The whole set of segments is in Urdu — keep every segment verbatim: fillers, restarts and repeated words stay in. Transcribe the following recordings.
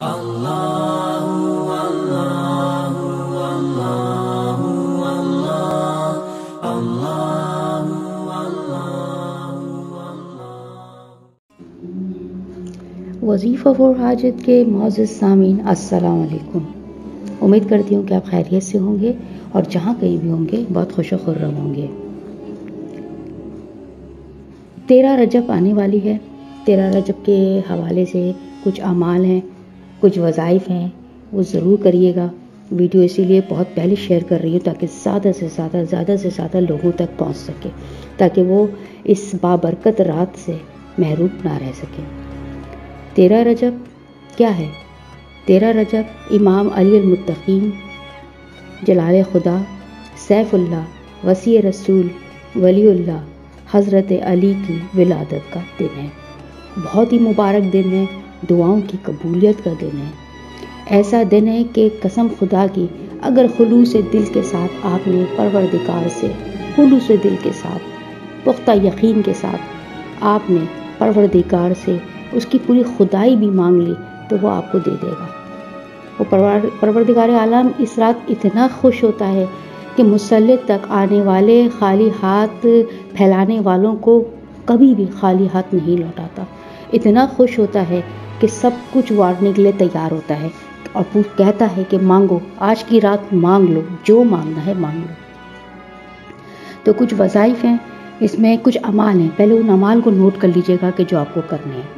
وظیفہ فور حاجت کے معزز سامعین السلام علیکم. امید کرتی ہوں کہ آپ خیریت سے ہوں گے اور جہاں کہیں بھی ہوں گے بہت خوش و خرم ہوں گے. تیرہ رجب آنے والی ہے. تیرہ رجب کے حوالے سے کچھ اعمال ہیں، کچھ وظائف ہیں، وہ ضرور کریے گا. ویڈیو اسی لیے بہت پہلے شیئر کر رہی ہوں تاکہ زیادہ سے زیادہ زیادہ سے زیادہ لوگوں تک پہنچ سکے، تاکہ وہ اس بابرکت رات سے محروم نہ رہ سکے. تیرہ رجب کیا ہے؟ تیرہ رجب امام علی المتقین، جلال خدا، سیف اللہ، وسیع رسول، ولی اللہ حضرت علی کی ولادت کا دن ہے. بہت ہی مبارک دن ہے، دعاؤں کی قبولیت کا دن ہے. ایسا دن ہے کہ قسم خدا کی اگر خلوص دل کے ساتھ آپ نے پروردگار سے، خلوص دل کے ساتھ، پختہ یقین کے ساتھ آپ نے پروردگار سے اس کی پوری خدائی بھی مانگ لی تو وہ آپ کو دے دے گا. وہ پروردگار عالم اس رات اتنا خوش ہوتا ہے کہ مسلط تک آنے والے خالی ہاتھ پھیلانے والوں کو کبھی بھی خالی ہاتھ نہیں لوٹاتا. اتنا خوش ہوتا ہے کہ سب کچھ وارنے کے لیے تیار ہوتا ہے اور وہ کہتا ہے کہ مانگو، آج کی رات مانگ لو، جو مانگنا ہے مانگ لو. تو کچھ وظائف ہیں، اس میں کچھ اعمال ہیں. پہلے ان اعمال کو نوٹ کر لیجئے گا کہ جو آپ کو کرنے ہیں.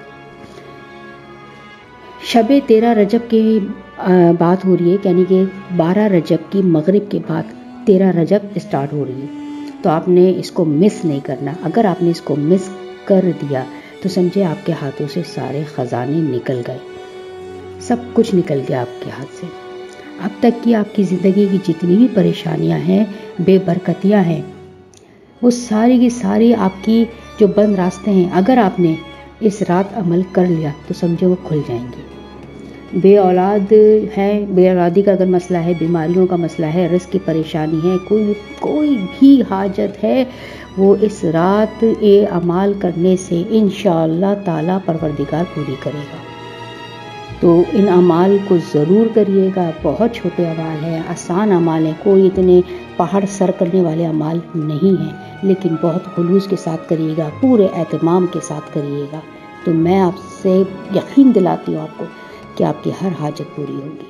شب تیرہ رجب کی بات ہو رہی ہے، یعنی کہ بارہ رجب کی مغرب کے بعد تیرہ رجب اسٹارٹ ہو رہی ہے. تو آپ نے اس کو مس نہیں کرنا. اگر آپ نے اس کو مس کر دیا تو سمجھے آپ کے ہاتھوں سے سارے خزانے نکل گئے، سب کچھ نکل گیا آپ کے ہاتھ سے. اب تک کی آپ کی زندگی کی جتنی بھی پریشانیاں ہیں، بے برکتیاں ہیں، وہ ساری کی ساری آپ کی جو بند راستے ہیں، اگر آپ نے اس رات عمل کر لیا تو سمجھے وہ کھل جائیں گے. بے اولاد ہے، بے اولادی کا اگر مسئلہ ہے، بیماریوں کا مسئلہ ہے، رزق کی پریشانی ہے، کوئی کوئی بھی حاجت ہے، وہ اس رات یہ اعمال کرنے سے انشاءاللہ تعالی پروردگار پوری کرے گا. تو ان اعمال کو ضرور کریے گا. بہت چھوٹے اعمال ہیں، آسان اعمال ہیں، کوئی اتنے پہاڑ سر کرنے والے اعمال نہیں ہیں، لیکن بہت خلوص کے ساتھ کریے گا، پورے اہتمام کے ساتھ کریے گا. تو میں آپ سے یقین دلاتی ہوں آپ کو کہ آپ کی ہر حاجت پوری ہوگی.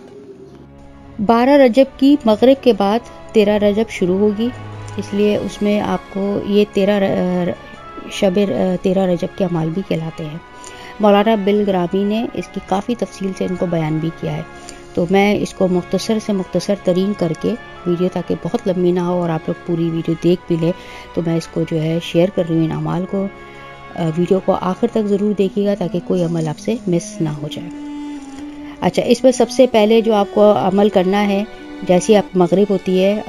بارہ رجب کی مغرب کے بعد تیرہ رجب شروع ہوگی، اس لیے اس میں آپ کو یہ تیرہ شب تیرہ رجب کے اعمال بھی کہلاتے ہیں. مولانا بالگرامی نے اس کی کافی تفصیل سے ان کو بیان بھی کیا ہے. تو میں اس کو مختصر سے مختصر ترین کر کے ویڈیو، تاکہ بہت لمبی نہ ہو اور آپ لوگ پوری ویڈیو دیکھ بھی لیں، تو میں اس کو جو ہے شیئر کر رہی ہوں ان اعمال کو. ویڈیو کو آخر تک ضرور دیکھیے گا تاکہ کوئی عمل آپ سے مس نہ ہو جائے. اچھا، اس میں سب سے پہلے جو آپ کو عمل کرنا ہے، جیسی آپ مغرب ہوتی ہے،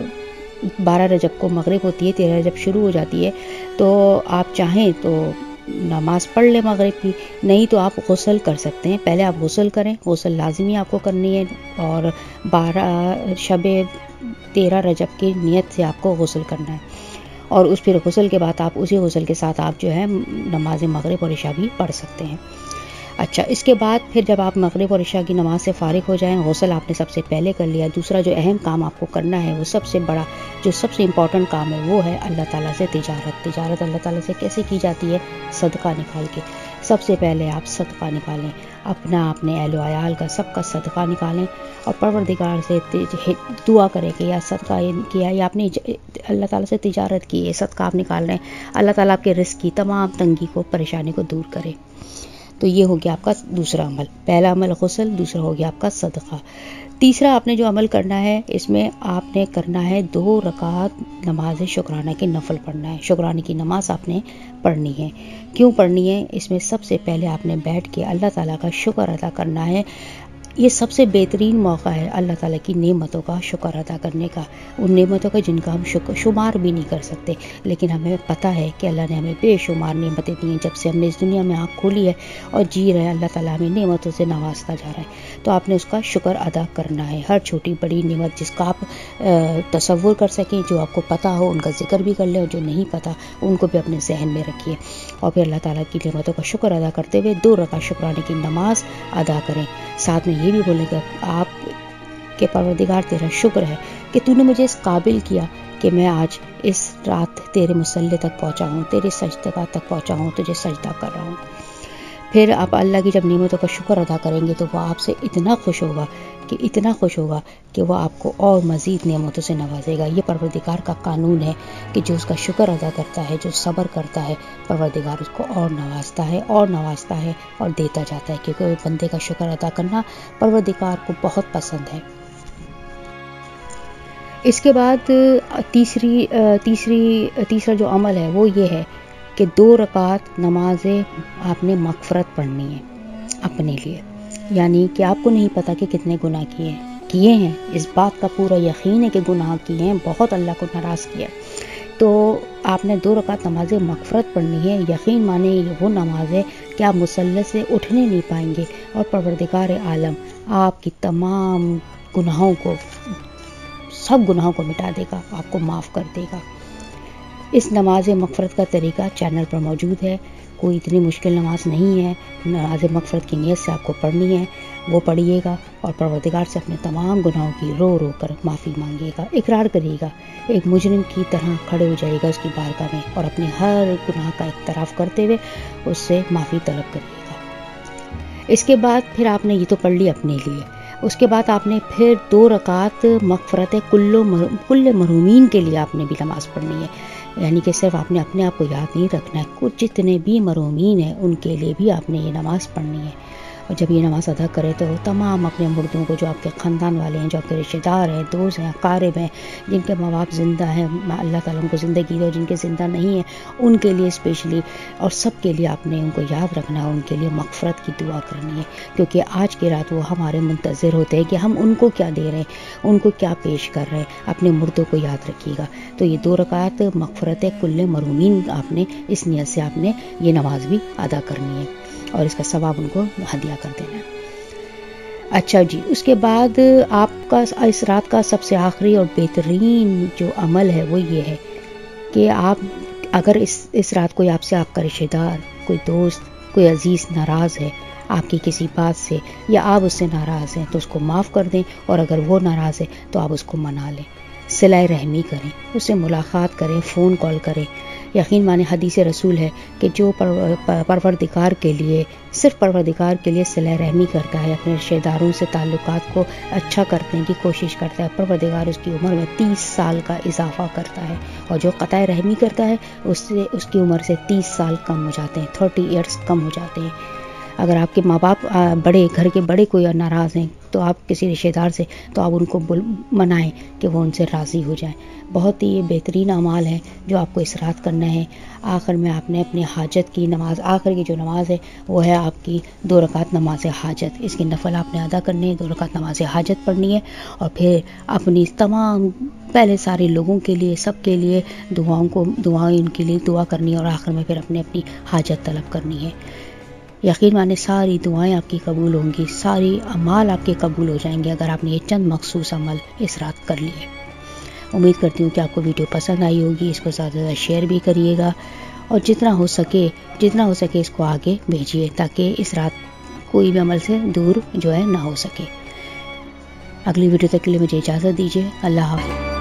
بارہ رجب کو مغرب ہوتی ہے، تیرہ رجب شروع ہو جاتی ہے، تو آپ چاہیں تو نماز پڑھ لیں مغرب کی، نہیں تو آپ غسل کر سکتے ہیں. پہلے آپ غسل کریں، غسل لازمی آپ کو کرنی ہے، اور بارہ شب تیرہ رجب کی نیت سے آپ کو غسل کرنا ہے. اور اس پھر غسل کے بعد آپ اسی غسل کے ساتھ آپ جو ہے نماز مغرب اور عشاء بھی پڑھ سکتے ہیں. اچھا، اس کے بعد پھر جب آپ مغرب اور عشاء کی نماز سے فارغ ہو جائیں، غسل آپ نے سب سے پہلے کر لیا، دوسرا جو اہم کام آپ کو کرنا ہے، وہ سب سے بڑا جو سب سے امپورٹنٹ کام ہے، وہ ہے اللہ تعالیٰ سے تجارت. تجارت اللہ تعالیٰ سے کیسے کی جاتی ہے؟ صدقہ نکال کے. سب سے پہلے آپ صدقہ نکالیں، اپنا، اپنے اہل و عیال کا، سب کا صدقہ نکالیں، اور پروردگار سے دعا کریں کہ یا صدقہ کیا، یا آپ نے اللہ تعالیٰ سے تجارت کی ہے، صدقہ آپ نکال رہے ہیں، اللہ تعالیٰ آپ کے رزق کی تمام تنگی کو، پریشانی کو دور کرے. تو یہ ہو گیا آپ کا دوسرا عمل. پہلا عمل غسل، دوسرا ہو گیا آپ کا صدقہ. تیسرا آپ نے جو عمل کرنا ہے، اس میں آپ نے کرنا ہے دو رکعت نماز شکرانہ کے نفل پڑھنا ہے. شکرانے کی نماز آپ نے پڑھنی ہے. کیوں پڑھنی ہے؟ اس میں سب سے پہلے آپ نے بیٹھ کے اللہ تعالیٰ کا شکر ادا کرنا ہے. یہ سب سے بہترین موقع ہے اللہ تعالیٰ کی نعمتوں کا شکر ادا کرنے کا، ان نعمتوں کا جن کا ہم شکر شمار بھی نہیں کر سکتے، لیکن ہمیں پتہ ہے کہ اللہ نے ہمیں بے شمار نعمتیں دی ہیں. جب سے ہم نے اس دنیا میں آنکھ کھولی ہے اور جی رہے ہیں، اللہ تعالیٰ ہمیں نعمتوں سے نوازتا جا رہا ہے. تو آپ نے اس کا شکر ادا کرنا ہے. ہر چھوٹی بڑی نعمت جس کا آپ تصور کر سکیں، جو آپ کو پتہ ہو ان کا ذکر بھی کر لیں، اور جو نہیں پتہ ان کو بھی اپنے ذہن میں رکھیے. اور پھر اللہ تعالیٰ کی نعمتوں کا شکر ادا کرتے ہوئے دو رکعت شکرانے کی نماز ادا کریں. ساتھ میں یہ بھی بولے گا آپ کہ پروردگار تیرا شکر ہے کہ تو نے مجھے اس قابل کیا کہ میں آج اس رات تیرے مصلی تک پہنچا ہوں، تیرے سجدگاہ تک پہنچا ہوں، تجھے سجدہ کر رہا ہوں. پھر آپ اللہ کی جب نعمتوں کا شکر ادا کریں گے تو وہ آپ سے اتنا خوش ہوگا کہ اتنا خوش ہوگا کہ وہ آپ کو اور مزید نعمتوں سے نوازے گا. یہ پروردگار کا قانون ہے کہ جو اس کا شکر ادا کرتا ہے، جو صبر کرتا ہے، پروردگار اس کو اور نوازتا ہے اور نوازتا ہے اور دیتا جاتا ہے، کیونکہ بندے کا شکر ادا کرنا پروردگار کو بہت پسند ہے. اس کے بعد تیسری تیسری تیسرا جو عمل ہے وہ یہ ہے کہ دو رکعت نماز آپ نے مغفرت پڑھنی ہے اپنے لیے. یعنی کہ آپ کو نہیں پتہ کہ کتنے گناہ کیے ہیں کیے ہیں اس بات کا پورا یقین ہے کہ گناہ کیے ہیں، بہت اللہ کو ناراض کیا، تو آپ نے دو رکعت نماز مغفرت پڑھنی ہے. یقین مانے یہ وہ نماز ہے کہ آپ مصلی سے اٹھنے نہیں پائیں گے اور پروردگار عالم آپ کی تمام گناہوں کو، سب گناہوں کو مٹا دے گا، آپ کو معاف کر دے گا. اس نماز مغفرت کا طریقہ چینل پر موجود ہے، کوئی اتنی مشکل نماز نہیں ہے. نماز مغفرت کی نیت سے آپ کو پڑھنی ہے، وہ پڑھیے گا اور پروردگار سے اپنے تمام گناہوں کی رو رو کر معافی مانگیے گا، اقرار کریے گا، ایک مجرم کی طرح کھڑے ہو جائے گا اس کی بارگاہ میں اور اپنے ہر گناہ کا اعتراف کرتے ہوئے اس سے معافی طلب کریے گا. اس کے بعد پھر آپ نے یہ تو پڑھ لی اپنے لیے، اس کے بعد آپ نے پھر دو رکعت مغفرت کل کل مرحومین کے لیے آپ نے بھی نماز پڑھنی ہے. یعنی کہ صرف آپ نے اپنے آپ کو یاد نہیں رکھنا ہے، کچھ جتنے بھی مرحومین ہیں ان کے لیے بھی آپ نے یہ نماز پڑھنی ہے. اور جب یہ نماز ادا کرے تو تمام اپنے مردوں کو، جو آپ کے خاندان والے ہیں، جو آپ کے رشتہ دار ہیں، دوست ہیں، اقارب ہیں، جن کے ماں باپ زندہ ہیں، اللہ تعالیٰ ان کو زندگی دے، جن کے زندہ نہیں ہیں ان کے لیے اسپیشلی، اور سب کے لیے آپ نے ان کو یاد رکھنا ہے، ان کے لیے مغفرت کی دعا کرنی ہے. کیونکہ آج کی رات وہ ہمارے منتظر ہوتے ہیں کہ ہم ان کو کیا دے رہے ہیں، ان کو کیا پیش کر رہے ہیں. اپنے مردوں کو یاد رکھیے گا. تو یہ دو رکعت مغفرت کل مرحومین آپ نے اس نیت سے آپ نے یہ نماز بھی ادا کرنی ہے اور اس کا ثواب ان کو ہدیہ کر دینا ہے. اچھا جی، اس کے بعد آپ کا اس رات کا سب سے آخری اور بہترین جو عمل ہے وہ یہ ہے کہ آپ اگر اس اس رات کوئی آپ سے، آپ کا رشتہ دار، کوئی دوست، کوئی عزیز ناراض ہے آپ کی کسی بات سے یا آپ اس سے ناراض ہیں تو اس کو معاف کر دیں، اور اگر وہ ناراض ہے تو آپ اس کو منا لیں، صلہ رحمی کریں، اس سے ملاقات کریں، فون کال کریں. یقین مانے حدیث رسول ہے کہ جو پروردگار کے لیے، صرف پروردگار کے لیے صلہ رحمی کرتا ہے، اپنے رشتہ داروں سے تعلقات کو اچھا کرنے کی کوشش کرتا ہے، پروردگار اس کی عمر میں تیس سال کا اضافہ کرتا ہے. اور جو قطع رحمی کرتا ہے اس سے اس کی عمر سے تیس سال کم ہو جاتے ہیں، تھرٹی ایئرس کم ہو جاتے ہیں. اگر آپ کے ماں باپ بڑے، گھر کے بڑے کوئی ناراض ہیں تو آپ کسی رشتہ دار سے، تو آپ ان کو منائیں کہ وہ ان سے راضی ہو جائیں. بہت ہی یہ بہترین اعمال ہے جو آپ کو اس رات کرنا ہے. آخر میں آپ نے اپنی حاجت کی نماز، آخر کی جو نماز ہے وہ ہے آپ کی دو رکعت نماز حاجت. اس کی نفل آپ نے ادا کرنی ہے، دو رکعت نماز حاجت پڑھنی ہے، اور پھر اپنی تمام پہلے سارے لوگوں کے لیے، سب کے لیے دعاؤں کو دعائیں ان کے لیے دعا کرنی ہے، اور آخر میں پھر اپنے اپنی حاجت طلب کرنی ہے. یقین مانے ساری دعائیں آپ کی قبول ہوں گی، ساری اعمال آپ کے قبول ہو جائیں گے اگر آپ نے یہ چند مخصوص عمل اس رات کر لیے. امید کرتی ہوں کہ آپ کو ویڈیو پسند آئی ہوگی. اس کو زیادہ سے زیادہ شیئر بھی کریے گا، اور جتنا ہو سکے جتنا ہو سکے اس کو آگے بھیجیے تاکہ اس رات کوئی بھی عمل سے دور جو ہے نہ ہو سکے. اگلی ویڈیو تک کے لیے مجھے اجازت دیجیے. اللہ حافظ.